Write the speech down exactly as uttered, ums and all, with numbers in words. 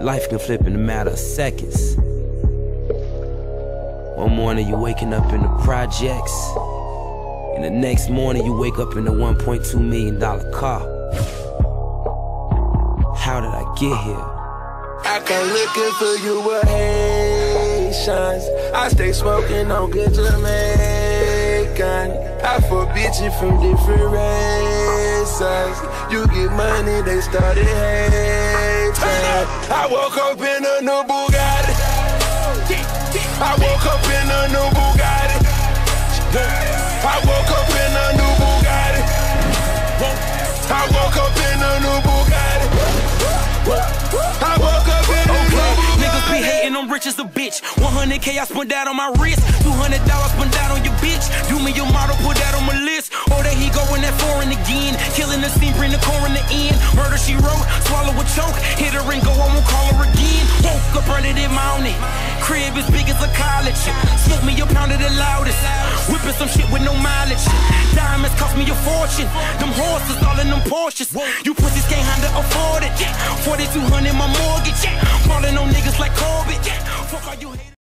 life can flip in a matter of seconds. One morning you waking up in the projects, and the next morning you wake up in a one point two million dollar car. How did I get here? I come looking for you with Haitians. I stay smoking on good Jamaican. I fuck bitches from different races. You get money, they started hating. I woke up in a new Bugatti. I woke up in a new Bugatti. I woke up in a new Bugatti. I woke up in a new Bugatti. I woke up in a new Bugatti. Niggas be hating, I'm rich as a bitch. one hundred K I spent that on my wrist. two hundred dollars spent that on your bitch. You me your model, put that on my list. Oh, there he going that foreign again. Killing the scene, bring the core in the end. Murder she wrote, swallow a choke. Hit her and go, I won't call her again. Woke up early this morning. Crib as big as a college. Smoke me a pound of the loudest. Whipping some shit with no mileage. Diamonds cost me a fortune. Them horses all in them Porsches. You pussies can't handle afford it. forty-two hundred my mortgage. Falling on niggas like Corbett. Fuck all you haters.